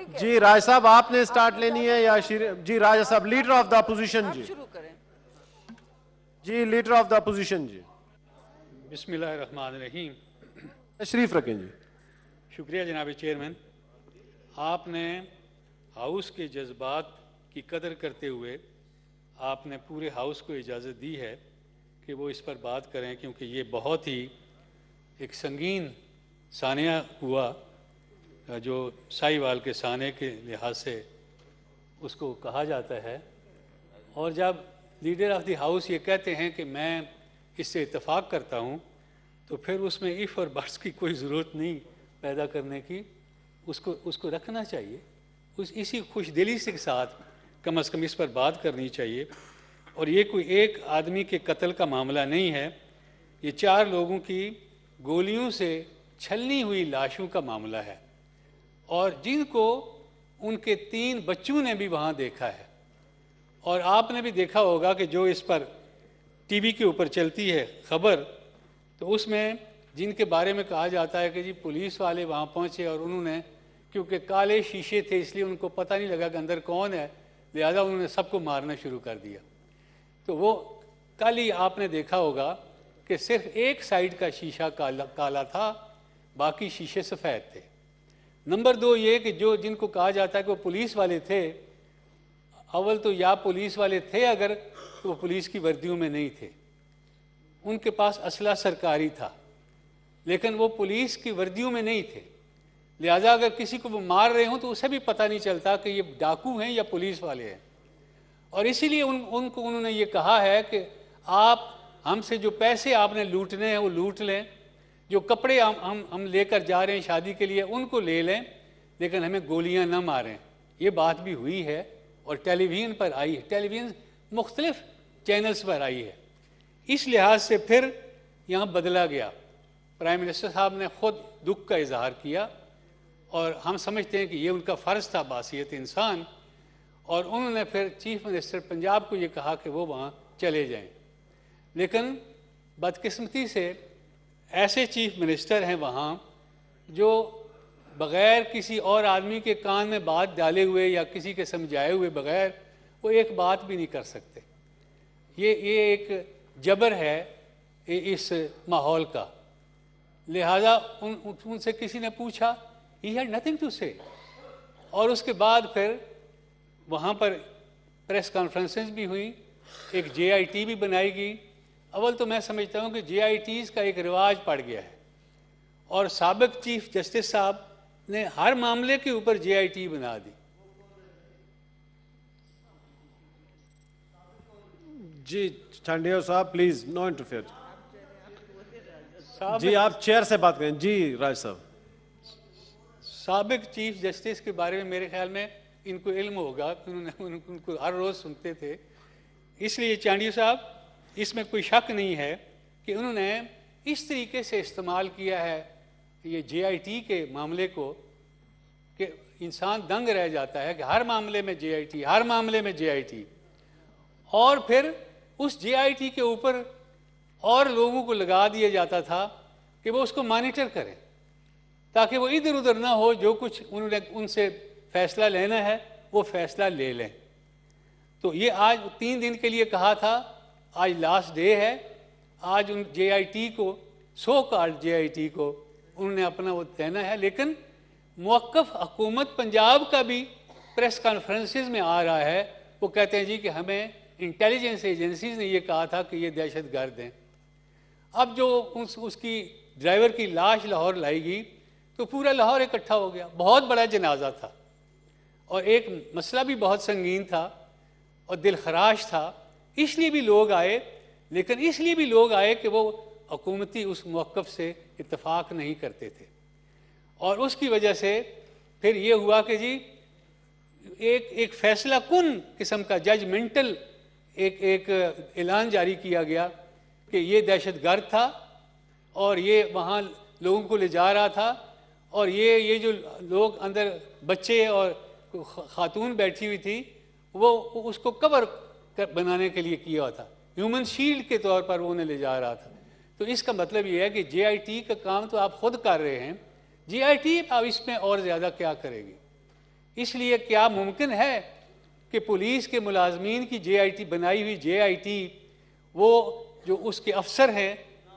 जी राज साहब आपने स्टार्ट लेनी है या जी राज साहब लीडर ऑफ द अपोजिशन जी शुरू करें। जी लीडर ऑफ द अपोजिशन जी बिस्मिल्लाहिर्रहमानिर्रहीम। तशरीफ रखें जी। शुक्रिया जनाब चेयरमैन, आपने हाउस के जज्बात की कदर करते हुए आपने पूरे हाउस को इजाज़त दी है कि वो इस पर बात करें, क्योंकि ये बहुत ही एक संगीन सानिया हुआ जो साहिवाल के साने के लिहाज से उसको कहा जाता है। और जब लीडर ऑफ द हाउस ये कहते हैं कि मैं इससे इत्तेफाक करता हूँ, तो फिर उसमें इफ़ और बट्स की कोई ज़रूरत नहीं पैदा करने की, उसको रखना चाहिए। इसी खुश दिली से साथ कम अज़ कम इस पर बात करनी चाहिए। और ये कोई एक आदमी के कत्ल का मामला नहीं है, ये 4 लोगों की गोलियों से छलनी हुई लाशों का मामला है, और जिनको उनके 3 बच्चों ने भी वहाँ देखा है। और आपने भी देखा होगा कि जो इस पर टीवी के ऊपर चलती है खबर, तो उसमें जिनके बारे में कहा जाता है कि जी पुलिस वाले वहाँ पहुँचे और उन्होंने, क्योंकि काले शीशे थे इसलिए उनको पता नहीं लगा कि अंदर कौन है, लिहाजा उन्होंने सबको मारना शुरू कर दिया। तो वो कल ही आपने देखा होगा कि सिर्फ एक साइड का शीशा काला था, बाकी शीशे सफ़ेद थे। नंबर 2 ये कि जो जिनको कहा जाता है कि वो पुलिस वाले थे, अव्वल तो या पुलिस वाले थे अगर, तो वो पुलिस की वर्दियों में नहीं थे, उनके पास असला सरकारी था, लेकिन वो पुलिस की वर्दियों में नहीं थे। लिहाजा अगर किसी को वो मार रहे हों तो उसे भी पता नहीं चलता कि ये डाकू हैं या पुलिस वाले हैं। और इसीलिए उनको उन्होंने ये कहा है कि आप हमसे जो पैसे आपने लूटने हैं वो लूट लें, जो कपड़े हम लेकर जा रहे हैं शादी के लिए उनको ले लें, लेकिन हमें गोलियां न मारें। ये बात भी हुई है और टेलीविज़न पर आई है, टेलीविज़न मुख्तलिफ चैनल्स पर आई है। इस लिहाज से फिर यहाँ बदला गया। प्राइम मिनिस्टर साहब ने ख़ुद दुख का इजहार किया और हम समझते हैं कि ये उनका फ़र्ज़ था बासियत इंसान, और उन्होंने फिर चीफ मिनिस्टर पंजाब को ये कहा कि वो वहाँ चले जाएं। लेकिन बदकिस्मती से ऐसे चीफ मिनिस्टर हैं वहाँ जो बग़ैर किसी और आदमी के कान में बात डाले हुए या किसी के समझाए हुए बग़ैर वो एक बात भी नहीं कर सकते। ये एक जबर है इस माहौल का। लिहाजा उनसे किसी ने पूछा, ही हैड नथिंग टू से। और उसके बाद फिर वहाँ पर प्रेस कॉन्फ्रेंसेस भी हुई, एक JIT भी बनाई गई। अव्वल तो मैं समझता हूँ कि JITs का एक रिवाज पड़ गया है, और साबिक चीफ जस्टिस साहब ने हर मामले के ऊपर JIT बना दी। जी चांडिया साहब प्लीज नो इंटरफेयर। जी आप चेयर से बात करें। जी राज साहब। साबिक चीफ जस्टिस के बारे में मेरे ख्याल में इनको इल्म होगा, उनको हर रोज़ सुनते थे। इसलिए चांडिया साहब, इसमें कोई शक नहीं है कि उन्होंने इस तरीके से इस्तेमाल किया है ये JIT के मामले को कि इंसान दंग रह जाता है कि हर मामले में JIT, हर मामले में JIT। और फिर उस JIT के ऊपर और लोगों को लगा दिया जाता था कि वो उसको मॉनिटर करें, ताकि वो इधर उधर ना हो, जो कुछ उन्होंने उनसे फैसला लेना है वो फैसला ले लें। तो ये आज 3 दिन के लिए कहा था, आज लास्ट डे है। आज उन JIT को, सो कॉल्ड JIT को उन्होंने अपना वो देना है। लेकिन मुवक्कफ हुकूमत पंजाब का भी प्रेस कॉन्फ्रेंसेस में आ रहा है, वो कहते हैं जी कि हमें इंटेलिजेंस एजेंसीज ने ये कहा था कि ये दहशत गर्द हैं। अब जो उसकी ड्राइवर की लाश लाहौर लाई गई तो पूरा लाहौर इकट्ठा हो गया, बहुत बड़ा जनाजा था और एक मसला भी बहुत संगीन था और दिलखराश था। इसलिए भी लोग आए, लेकिन इसलिए भी लोग आए कि वो हुकूमती उस मौक़िफ़ से इत्तफाक नहीं करते थे। और उसकी वजह से फिर ये हुआ कि जी एक फैसला कुन किस्म का जजमेंटल एक ऐलान जारी किया गया कि ये दहशत गर्द था और ये वहाँ लोगों को ले जा रहा था, और ये जो लोग अंदर बच्चे और खातून बैठी हुई थी वो उसको कवर बनाने के लिए किया था, ह्यूमन शील्ड के तौर पर वो उन्हें ले जा रहा था। तो इसका मतलब ये है कि JIT का काम तो आप खुद कर रहे हैं, JIT अब इसमें और ज़्यादा क्या करेगी। इसलिए क्या मुमकिन है कि पुलिस के मुलाजमीन की JIT बनाई हुई JIT वो जो उसके अफसर हैं।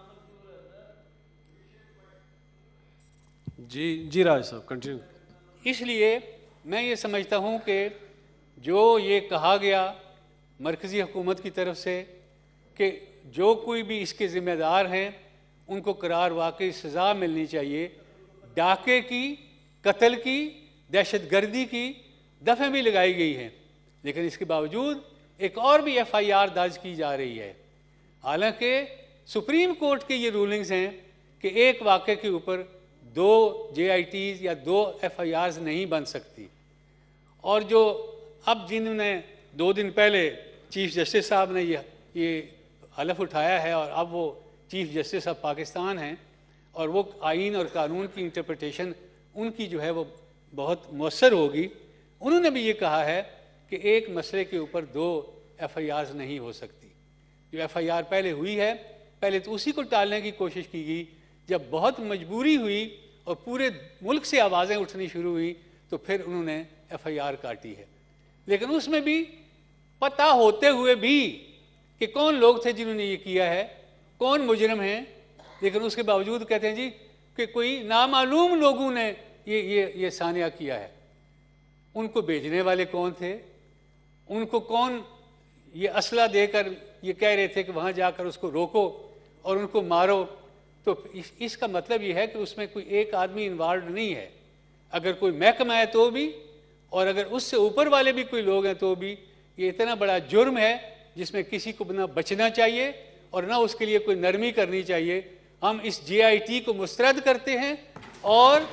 जी राज साहब कंटिन्यू। इसलिए मैं ये समझता हूँ कि जो ये कहा गया मरकज़ी हुकूमत की तरफ से कि जो कोई भी इसके ज़िम्मेदार हैं उनको करार वाकई सज़ा मिलनी चाहिए। डाके की, कत्ल की, दहशतगर्दी की दफ़े भी लगाई गई हैं, लेकिन इसके बावजूद एक और भी FIR दर्ज की जा रही है। हालांकि सुप्रीम कोर्ट के ये रूलिंग्स हैं कि एक वाक़े के ऊपर 2 JITs या 2 FIRs नहीं बन सकती। और जो अब जिन्होंने 2 दिन पहले चीफ जस्टिस साहब ने ये हलफ उठाया है और अब वो चीफ जस्टिस ऑफ पाकिस्तान हैं और वो आइन और कानून की इंटरप्रिटेशन उनकी जो है वो बहुत मौसर होगी। उन्होंने भी ये कहा है कि एक मसले के ऊपर 2 FIRs नहीं हो सकती। जो FIR पहले हुई है, पहले तो उसी को टालने की कोशिश की गई, जब बहुत मजबूरी हुई और पूरे मुल्क से आवाज़ें उठनी शुरू हुई तो फिर उन्होंने FIR काटी है। लेकिन उसमें भी पता होते हुए भी कि कौन लोग थे जिन्होंने ये किया है, कौन मुजरिम हैं, लेकिन उसके बावजूद कहते हैं जी कि कोई नामालूम लोगों ने ये सानिया किया है। उनको भेजने वाले कौन थे, उनको कौन ये असला देकर ये कह रहे थे कि वहाँ जाकर उसको रोको और उनको मारो। तो इसका मतलब ये है कि उसमें कोई एक आदमी इन्वॉल्व नहीं है। अगर कोई महकमा है तो भी, और अगर उससे ऊपर वाले भी कोई लोग हैं तो भी, ये इतना बड़ा जुर्म है जिसमें किसी को ना बचना चाहिए और ना उसके लिए कोई नरमी करनी चाहिए। हम इस JIT को मुस्तरद करते हैं और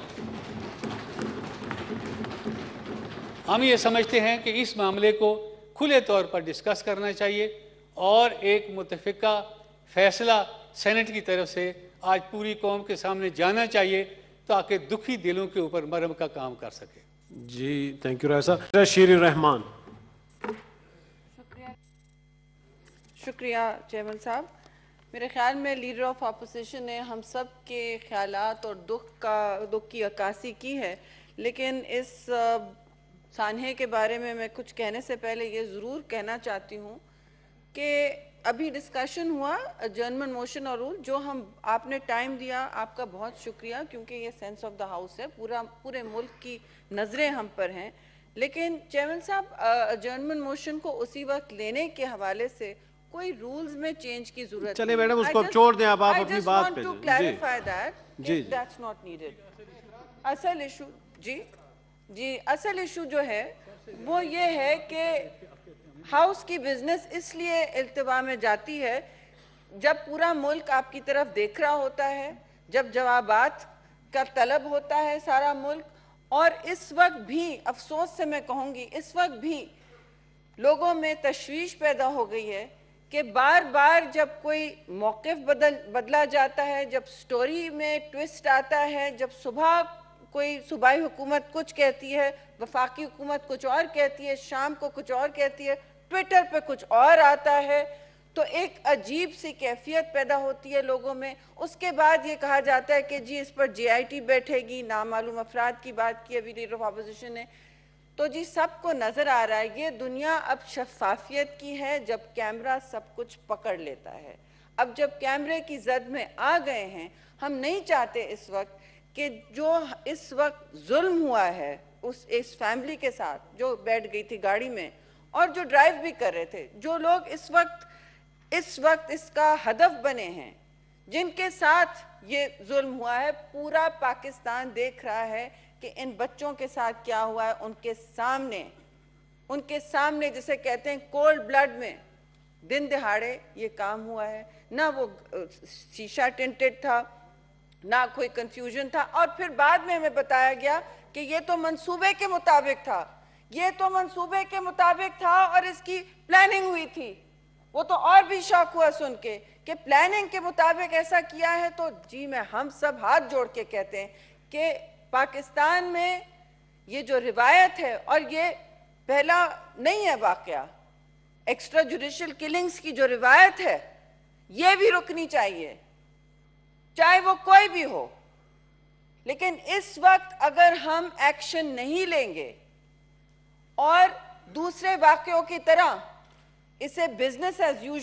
हम ये समझते हैं कि इस मामले को खुले तौर पर डिस्कस करना चाहिए और एक मुतफ़िका फैसला सेनेट की तरफ से आज पूरी कौम के सामने जाना चाहिए ताकि दुखी दिलों के ऊपर मरहम का काम कर सके। जी थैंक यू राज साहब। शीर रहमान। शुक्रिया चेयरमैन साहब। मेरे ख्याल में लीडर ऑफ अपोजिशन ने हम सब के ख्यालात और दुख की अक्कासी की है, लेकिन इस सानहे के बारे में मैं कुछ कहने से पहले ये ज़रूर कहना चाहती हूँ कि अभी डिस्कशन हुआ जर्मन मोशन और रूल, जो हम आपने टाइम दिया, आपका बहुत शुक्रिया, क्योंकि ये सेंस ऑफ द हाउस है, पूरे मुल्क की नज़रें हम पर हैं। लेकिन चेयरमैन साहब जर्मन मोशन को उसी वक्त लेने के हवाले से कोई रूल्स में चेंज की जरूरत चलिए मैडम उसको अब छोड़ दें, आप अपनी बात पे। To clarify that if that's not needed. असल इशू जी असल इशू जो है वो ये है कि हाउस की बिजनेस इसलिए इल्तिवा में जाती है जब पूरा मुल्क आपकी तरफ देख रहा होता है, जब जवाबात का तलब होता है सारा मुल्क। और इस वक्त भी अफसोस से मैं कहूँगी, इस वक्त भी लोगों में तशवीश पैदा हो गई है कि बार बार जब कोई मौक़िफ़ बदला जाता है, जब स्टोरी में ट्विस्ट आता है, जब सुबह कोई सूबाई हुकूमत कुछ कहती है, वफाकी हुकूमत कुछ और कहती है, शाम को कुछ और कहती है, ट्विटर पे कुछ और आता है, तो एक अजीब सी कैफियत पैदा होती है लोगों में। उसके बाद ये कहा जाता है कि जी इस पर JIT बैठेगी, नामालूम अफराद की बात की अभी लीडर ऑफ अपोजिशन ने। तो जी सबको नज़र आ रहा है ये दुनिया अब शफाफियत की है, जब कैमरा सब कुछ पकड़ लेता है। अब जब कैमरे की जद में आ गए हैं, हम नहीं चाहते इस वक्त कि जो इस वक्त जुल्म हुआ है इस फैमिली के साथ जो बैठ गई थी गाड़ी में और जो ड्राइव भी कर रहे थे, जो लोग इस वक्त इसका हदफ बने हैं, जिनके साथ ये जुल्म हुआ है, पूरा पाकिस्तान देख रहा है कि इन बच्चों के साथ क्या हुआ है। उनके सामने जिसे कहते हैं कोल्ड ब्लड में दिन दिहाड़े ये काम हुआ है। ना वो शीशा टिंटेड था, ना कोई कंफ्यूजन था, और फिर बाद में हमें बताया गया कि ये तो मंसूबे के मुताबिक था, ये तो मंसूबे के मुताबिक था और इसकी प्लानिंग हुई थी। वो तो और भी शौक हुआ सुन के कि प्लानिंग के मुताबिक ऐसा किया है। तो जी मैं हम सब हाथ जोड़ के कहते हैं कि पाकिस्तान में ये जो रिवायत है, और ये पहला नहीं है वाकया, एक्स्ट्रा जुडिशियल किलिंग्स की जो रिवायत है ये भी रुकनी चाहिए, चाहे वो कोई भी हो। लेकिन इस वक्त अगर हम एक्शन नहीं लेंगे और दूसरे वाकयों की तरह इसे बिजनेस एज यूजुअल